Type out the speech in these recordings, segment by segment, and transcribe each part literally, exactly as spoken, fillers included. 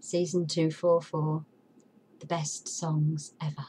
Season two four four, the best songs ever.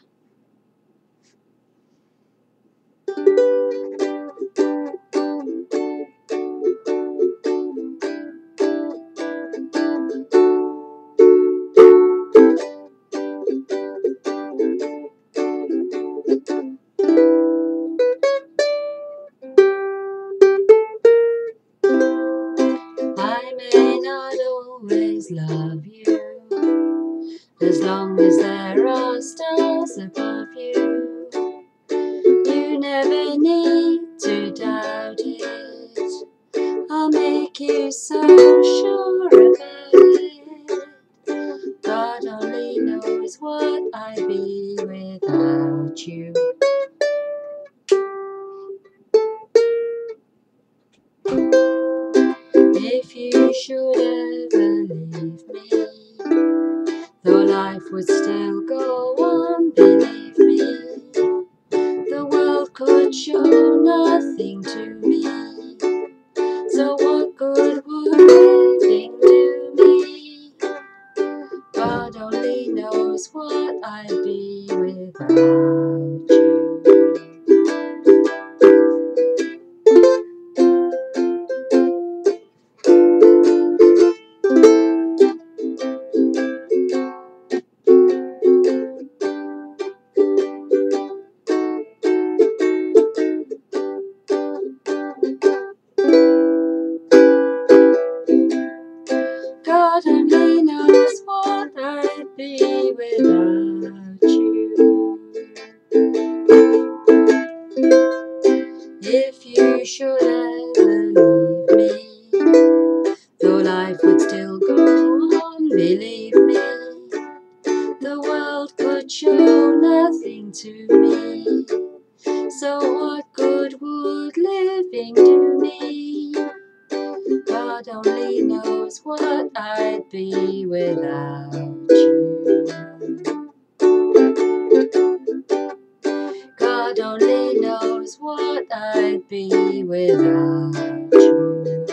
I may not always love you, as long as there are stars above you. You never need to doubt it, I'll make you so sure about it. God only knows what I'd be without you. If you should ever leave me, though life would still go on, believe me, the world could show nothing to me. So what good would living do me? God only knows what I'd be without you. God only knows what I'd be without you. If you should ever leave me, though life would still go on, believe me, the world could show nothing to me. So what good would living do me? God only knows what I'd be without you. God only knows what I'd be without you.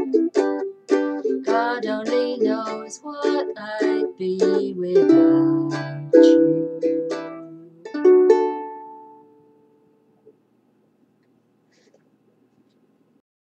God only knows what I'd be without